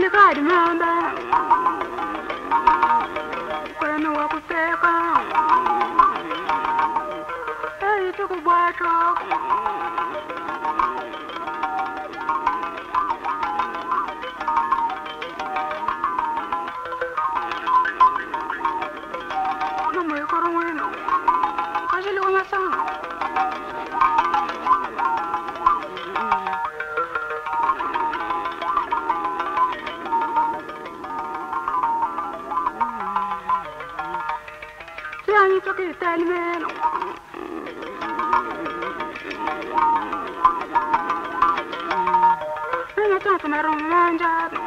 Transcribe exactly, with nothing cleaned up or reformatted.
kadi mamba kwenu wa kuseka hey tukubwacho no me corro bueno casi lo voy a hacer yani to che stai meno non è tanto mi ero mangiato